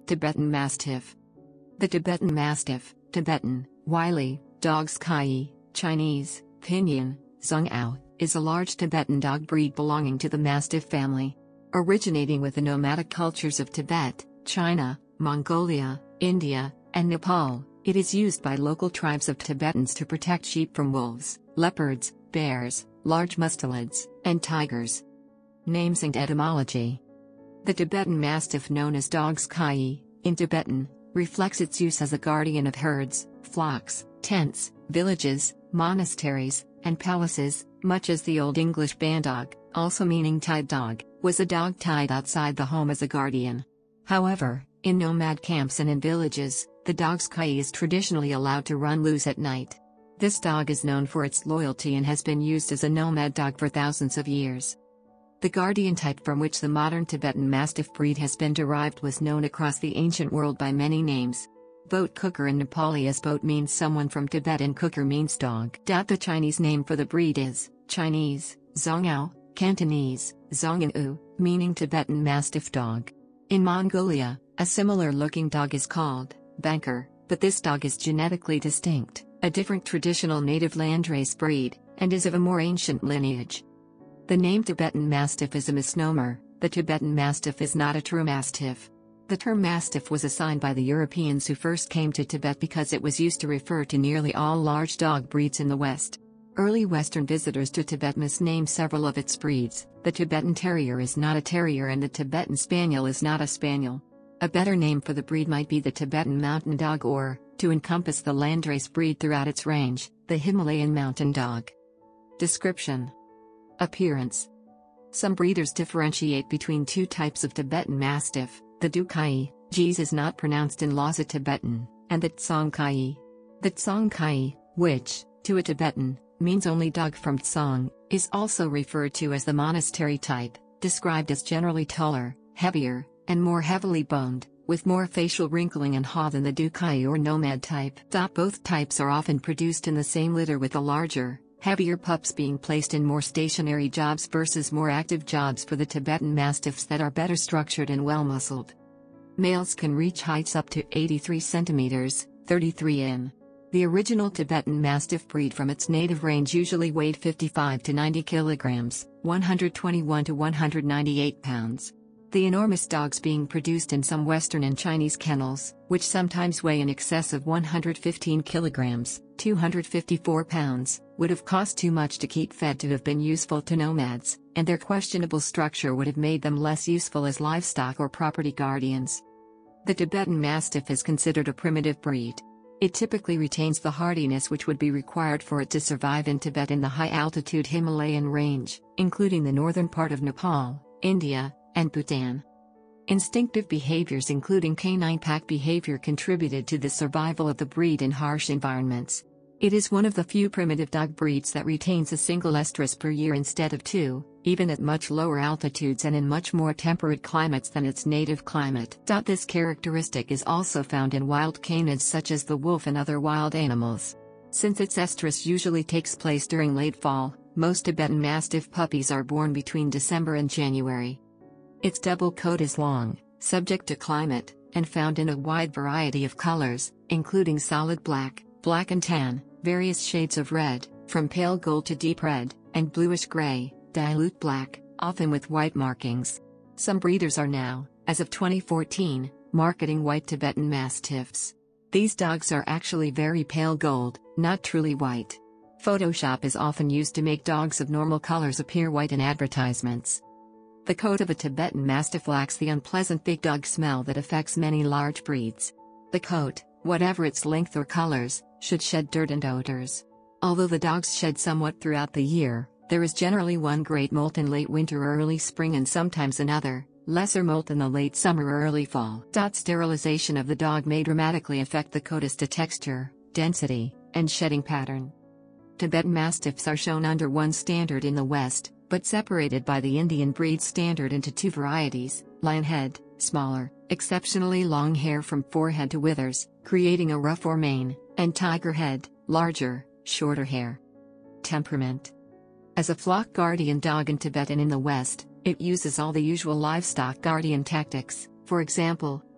Tibetan Mastiff. The Tibetan Mastiff, Tibetan, Wylie, Dogs Kai, Chinese, Pinyin, Zhongao, is a large Tibetan dog breed belonging to the Mastiff family. Originating with the nomadic cultures of Tibet, China, Mongolia, India, and Nepal, it is used by local tribes of Tibetans to protect sheep from wolves, leopards, bears, large mustelids, and tigers. Names and etymology. The Tibetan Mastiff, known as Dogs Kai, in Tibetan, reflects its use as a guardian of herds, flocks, tents, villages, monasteries, and palaces, much as the Old English bandog, also meaning tied dog, was a dog tied outside the home as a guardian. However, in nomad camps and in villages, the Dogs Kai is traditionally allowed to run loose at night. This dog is known for its loyalty and has been used as a nomad dog for thousands of years. The guardian type from which the modern Tibetan Mastiff breed has been derived was known across the ancient world by many names. Boat Cooker in Nepali as boat means someone from Tibet and Cooker means dog. The Chinese name for the breed is Chinese, Zhongao, Cantonese, Zhongyanu, meaning Tibetan Mastiff dog. In Mongolia, a similar looking dog is called Banker, but this dog is genetically distinct, a different traditional native landrace breed, and is of a more ancient lineage. The name Tibetan Mastiff is a misnomer. The Tibetan Mastiff is not a true Mastiff. The term Mastiff was assigned by the Europeans who first came to Tibet because it was used to refer to nearly all large dog breeds in the West. Early Western visitors to Tibet misnamed several of its breeds. The Tibetan Terrier is not a terrier and the Tibetan Spaniel is not a spaniel. A better name for the breed might be the Tibetan Mountain Dog or, to encompass the landrace breed throughout its range, the Himalayan Mountain Dog. Description. Appearance. Some breeders differentiate between two types of Tibetan Mastiff, the Dukai, Jis is not pronounced in Lhasa Tibetan, and the Tsong Kai. The Tsong Kai, which, to a Tibetan, means only dog from Tsong, is also referred to as the monastery type, described as generally taller, heavier, and more heavily boned, with more facial wrinkling and haw than the Dukai or nomad type. Both types are often produced in the same litter with the larger, heavier pups being placed in more stationary jobs versus more active jobs for the Tibetan Mastiffs that are better structured and well-muscled. Males can reach heights up to 83 centimeters, 33 in. The original Tibetan Mastiff breed from its native range usually weighed 55 to 90 kilograms, 121 to 198 pounds. The enormous dogs being produced in some Western and Chinese kennels, which sometimes weigh in excess of 115 kilograms, 254 pounds, would have cost too much to keep fed to have been useful to nomads, and their questionable structure would have made them less useful as livestock or property guardians. The Tibetan Mastiff is considered a primitive breed. It typically retains the hardiness which would be required for it to survive in Tibet in the high-altitude Himalayan range, including the northern part of Nepal, India, and Bhutan. Instinctive behaviors including canine pack behavior contributed to the survival of the breed in harsh environments. It is one of the few primitive dog breeds that retains a single estrus per year instead of two, even at much lower altitudes and in much more temperate climates than its native climate. This characteristic is also found in wild canids such as the wolf and other wild animals. Since its estrus usually takes place during late fall, most Tibetan Mastiff puppies are born between December and January. Its double coat is long, subject to climate, and found in a wide variety of colors, including solid black, black and tan, various shades of red, from pale gold to deep red, and bluish gray, dilute black, often with white markings. Some breeders are now, as of 2014, marketing white Tibetan Mastiffs. These dogs are actually very pale gold, not truly white. Photoshop is often used to make dogs of normal colors appear white in advertisements. The coat of a Tibetan Mastiff lacks the unpleasant big dog smell that affects many large breeds. The coat, whatever its length or colors, should shed dirt and odors. Although the dogs shed somewhat throughout the year, there is generally one great molt in late winter or early spring and sometimes another, lesser molt in the late summer or early fall. Sterilization of the dog may dramatically affect the coat as to texture, density, and shedding pattern. Tibetan Mastiffs are shown under one standard in the West, but separated by the Indian breed standard into two varieties: lionhead, smaller, exceptionally long hair from forehead to withers, creating a ruff or mane, and tiger head, larger, shorter hair. Temperament. As a flock guardian dog in Tibet and in the West, it uses all the usual livestock guardian tactics, for example,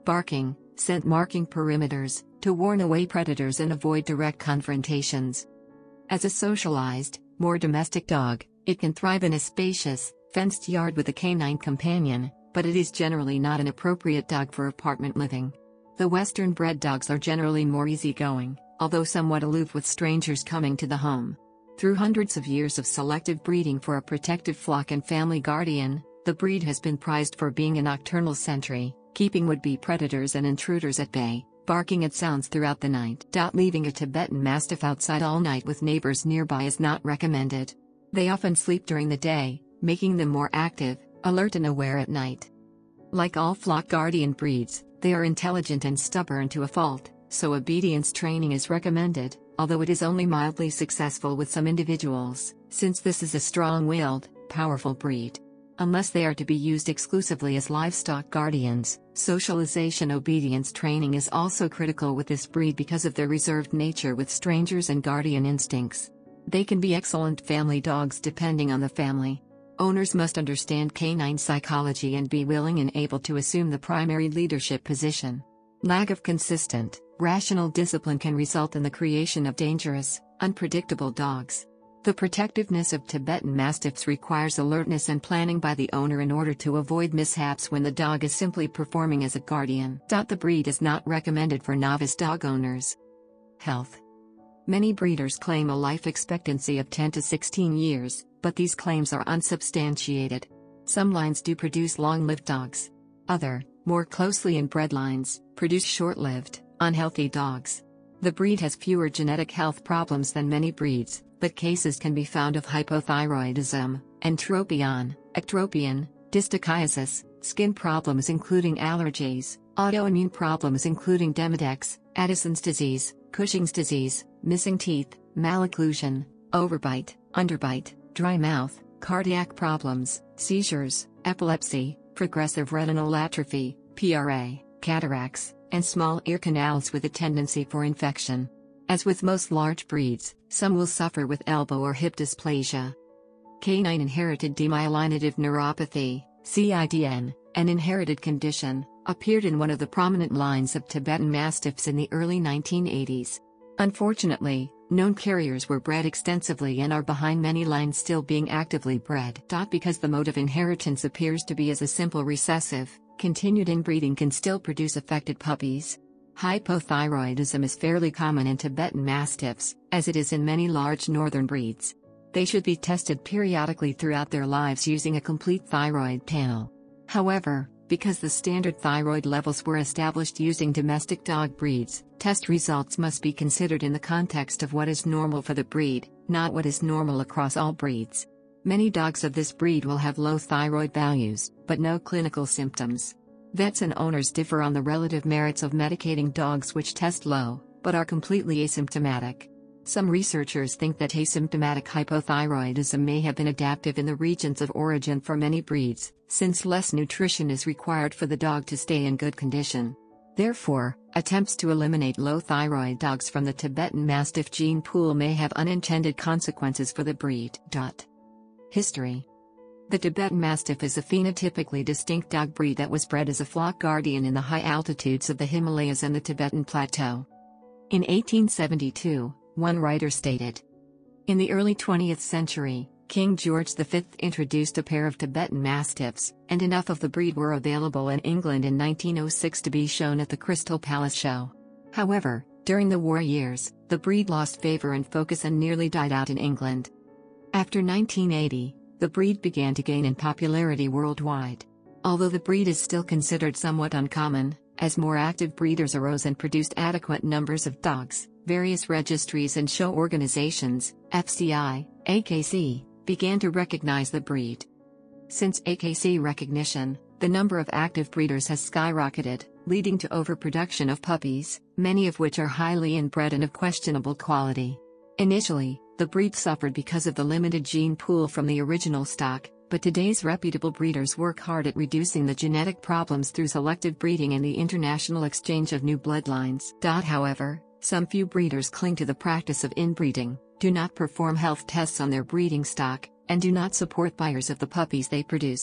barking, scent marking perimeters, to warn away predators and avoid direct confrontations. As a socialized, more domestic dog, it can thrive in a spacious, fenced yard with a canine companion, but it is generally not an appropriate dog for apartment living. The Western-bred dogs are generally more easygoing, although somewhat aloof with strangers coming to the home. Through hundreds of years of selective breeding for a protective flock and family guardian, the breed has been prized for being a nocturnal sentry, keeping would-be predators and intruders at bay, barking at sounds throughout the night. Leaving a Tibetan Mastiff outside all night with neighbors nearby is not recommended. They often sleep during the day, making them more active, alert and aware at night. Like all flock guardian breeds, they are intelligent and stubborn to a fault, so obedience training is recommended, although it is only mildly successful with some individuals, since this is a strong-willed, powerful breed. Unless they are to be used exclusively as livestock guardians, socialization obedience training is also critical with this breed because of their reserved nature with strangers and guardian instincts. They can be excellent family dogs depending on the family. Owners must understand canine psychology and be willing and able to assume the primary leadership position. Lack of consistent, rational discipline can result in the creation of dangerous, unpredictable dogs. The protectiveness of Tibetan Mastiffs requires alertness and planning by the owner in order to avoid mishaps when the dog is simply performing as a guardian. The breed is not recommended for novice dog owners. Health. Many breeders claim a life expectancy of 10 to 16 years, but these claims are unsubstantiated. Some lines do produce long-lived dogs. Other, more closely inbred lines, produce short-lived, unhealthy dogs. The breed has fewer genetic health problems than many breeds, but cases can be found of hypothyroidism, entropion, ectropion, dystochiasis, skin problems including allergies, autoimmune problems including Demodex, Addison's disease, Cushing's disease, missing teeth, malocclusion, overbite, underbite, dry mouth, cardiac problems, seizures, epilepsy, progressive retinal atrophy, PRA, cataracts, and small ear canals with a tendency for infection. As with most large breeds, some will suffer with elbow or hip dysplasia. Canine inherited demyelinative neuropathy, CIDN, an inherited condition, appeared in one of the prominent lines of Tibetan Mastiffs in the early 1980s. Unfortunately, known carriers were bred extensively and are behind many lines still being actively bred. Because the mode of inheritance appears to be as a simple recessive, continued inbreeding can still produce affected puppies. Hypothyroidism is fairly common in Tibetan Mastiffs, as it is in many large northern breeds. They should be tested periodically throughout their lives using a complete thyroid panel. However, because the standard thyroid levels were established using domestic dog breeds, test results must be considered in the context of what is normal for the breed, not what is normal across all breeds. Many dogs of this breed will have low thyroid values, but no clinical symptoms. Vets and owners differ on the relative merits of medicating dogs which test low, but are completely asymptomatic. Some researchers think that asymptomatic hypothyroidism may have been adaptive in the regions of origin for many breeds, since less nutrition is required for the dog to stay in good condition. Therefore, attempts to eliminate low thyroid dogs from the Tibetan Mastiff gene pool may have unintended consequences for the breed. History. The Tibetan Mastiff is a phenotypically distinct dog breed that was bred as a flock guardian in the high altitudes of the Himalayas and the Tibetan Plateau. In 1872, one writer stated, "In the early 20th century, King George V introduced a pair of Tibetan Mastiffs, and enough of the breed were available in England in 1906 to be shown at the Crystal Palace show. However, during the war years, the breed lost favor and focus and nearly died out in England. After 1980, the breed began to gain in popularity worldwide. Although the breed is still considered somewhat uncommon, as more active breeders arose and produced adequate numbers of dogs, various registries and show organizations, FCI, AKC, began to recognize the breed. Since AKC recognition, the number of active breeders has skyrocketed, leading to overproduction of puppies, many of which are highly inbred and of questionable quality. Initially, the breed suffered because of the limited gene pool from the original stock, but today's reputable breeders work hard at reducing the genetic problems through selective breeding and the international exchange of new bloodlines. However, some few breeders cling to the practice of inbreeding, do not perform health tests on their breeding stock, and do not support buyers of the puppies they produce.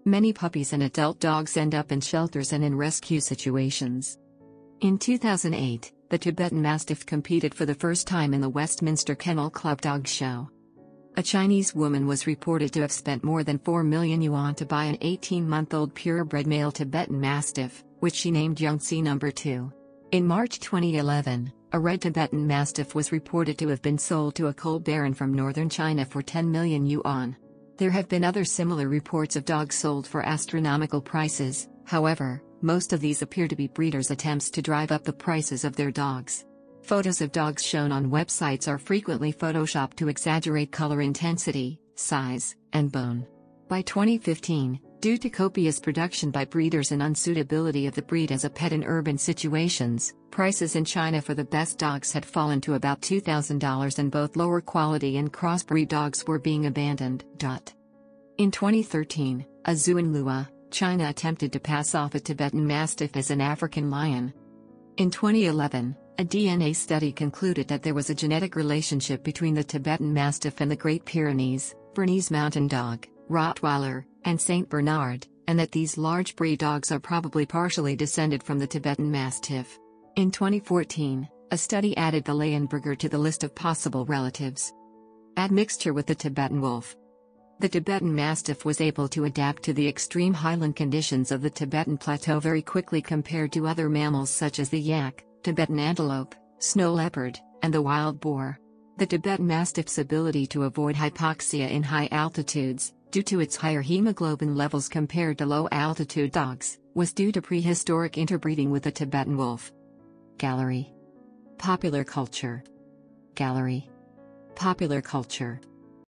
Many puppies and adult dogs end up in shelters and in rescue situations. In 2008, the Tibetan Mastiff competed for the first time in the Westminster Kennel Club Dog Show. A Chinese woman was reported to have spent more than 4 million yuan to buy an 18-month-old purebred male Tibetan Mastiff, which she named Yangtze No. 2. In March 2011, a red Tibetan Mastiff was reported to have been sold to a coal baron from northern China for 10 million yuan. There have been other similar reports of dogs sold for astronomical prices. However, most of these appear to be breeders' attempts to drive up the prices of their dogs. Photos of dogs shown on websites are frequently photoshopped to exaggerate color intensity, size, and bone. By 2015, due to copious production by breeders and unsuitability of the breed as a pet in urban situations, prices in China for the best dogs had fallen to about $2,000 and both lower quality and crossbreed dogs were being abandoned. In 2013, a zoo in Lua, China attempted to pass off a Tibetan Mastiff as an African lion. In 2011, a DNA study concluded that there was a genetic relationship between the Tibetan Mastiff and the Great Pyrenees, Bernese Mountain Dog, Rottweiler, and Saint Bernard, and that these large breed dogs are probably partially descended from the Tibetan Mastiff. In 2014, a study added the Leyenburger to the list of possible relatives. Admixture with the Tibetan wolf. The Tibetan Mastiff was able to adapt to the extreme highland conditions of the Tibetan Plateau very quickly compared to other mammals such as the yak, Tibetan antelope, snow leopard, and the wild boar. The Tibetan Mastiff's ability to avoid hypoxia in high altitudes, due to its higher hemoglobin levels compared to low-altitude dogs, was due to prehistoric interbreeding with the Tibetan wolf. Gallery. Popular culture. Gallery. Popular culture.